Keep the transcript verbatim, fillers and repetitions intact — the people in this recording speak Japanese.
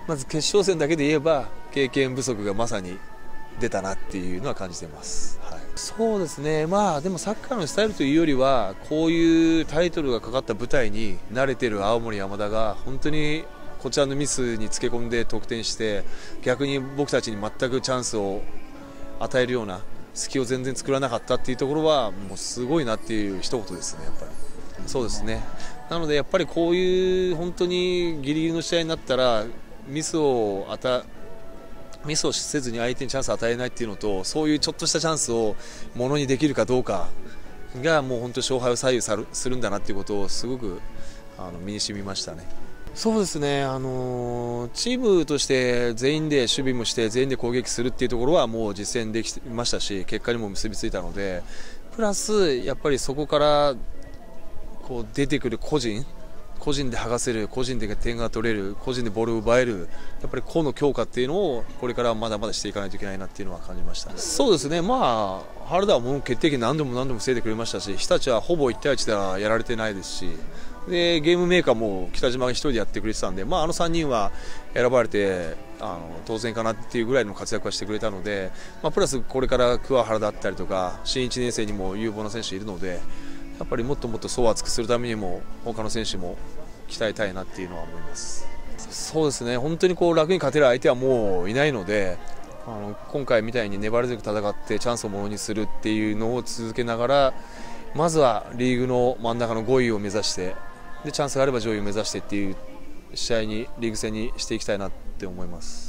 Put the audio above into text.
まず決勝戦だけで言えば経験不足がまさに出たなっていうのは感じています、はい、そうですね、まあでもサッカーのスタイルというよりはこういうタイトルがかかった舞台に慣れている青森山田が本当にこちらのミスにつけ込んで得点して逆に僕たちに全くチャンスを与えるような隙を全然作らなかったっていうところはもうすごいなっていう一言ですね。やっぱりそうですね。なのでやっぱりこういう本当にギリギリの試合になったらミスを与ミスをせずに相手にチャンスを与えないっていうのとそういうちょっとしたチャンスをものにできるかどうかがもう本当に勝敗を左右するんだなっていうことをすごくあの身に染みましたね。そうですね、あのー、チームとして全員で守備もして全員で攻撃するっていうところはもう実践できましたし結果にも結びついたのでプラスやっぱりそこからこう出てくる個人個人で剥がせる個人で点が取れる個人でボールを奪えるやっぱり個の強化っていうのをこれからまだまだしていかないといけないなっていうのは感じました。そうですね、まあ原田はもう決定機何度も何度も防いでくれましたし日立はほぼいち対いちではやられてないですしでゲームメーカーも北島が一人でやってくれてたんで、まあ、あのさんにんは選ばれてあの当然かなっていうぐらいの活躍はしてくれたので、まあ、プラスこれから桑原だったりとか新いちねん生にも有望な選手いるのでやっぱりもっともっと層を厚くするためにも他の選手も鍛えたいなっていうのは思います。そうですね、本当にこう楽に勝てる相手はもういないのであの今回みたいに粘り強く戦ってチャンスをものにするっていうのを続けながらまずはリーグの真ん中のごいを目指してでチャンスがあれば上位を目指してっていう試合にリーグ戦にしていきたいなって思います。